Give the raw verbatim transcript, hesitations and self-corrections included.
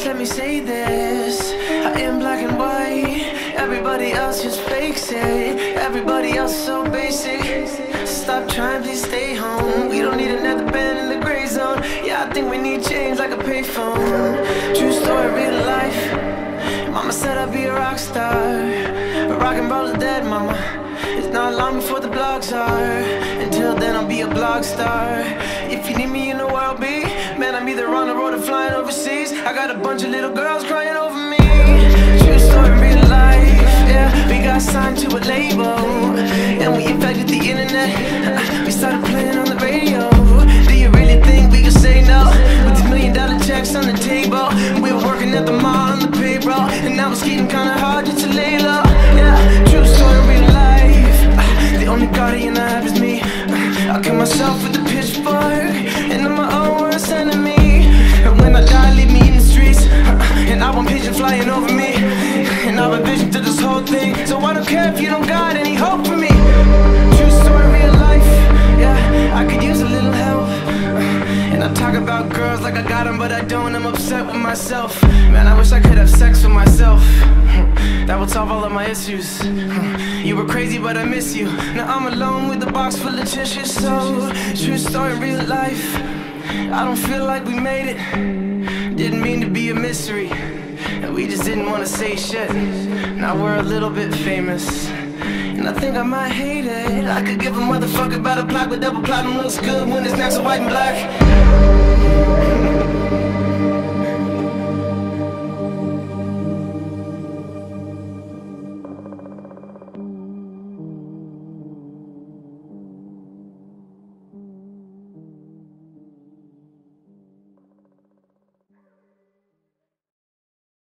let me say this. I am black and white. Everybody else just fakes it. Everybody else is so basic. Stop trying, please stay home. We don't need another band in the gray zone. Yeah, I think we need change like a payphone. True story, real life. Mama said I'd be a rock star, but rock and roll is dead, mama. It's not long before the blogs are. Until then I'll be a blog star. If you need me in the world, B, man, I'm either on the road or flying overseas. I got a bunch of little girls crying over me. True story, real life. Yeah, we got signed to a label, and we infected the internet. We started playing on the radio. Do you really think we could say no? With these million dollar checks on the table, we were working at the mall on the payroll, and now it's getting kinda hard just to lay low. Yeah, true story, real life. The only guardian I have is me. I kill myself with a pitchfork, and I'm my own worst enemy. And when I die, leave me in the streets, and I want pigeons flying over me. And I have a vision to this whole thing, so I don't care if you don't got any hope for me. True story, real life. Yeah, I could use a little help. And I talk about girls like I got them, but I don't. I'm upset with myself. Man, I wish I could have sex with myself. That would solve all of my issues. You were crazy, but I miss you. Now I'm alone with a box full of tissues. So, true story, real life. I don't feel like we made it. Didn't mean to be a mystery, and we just didn't want to say shit. Now we're a little bit famous, and I think I might hate it. I could give a motherfucker about a plaque, but double platinum looks good when it's next to white and black.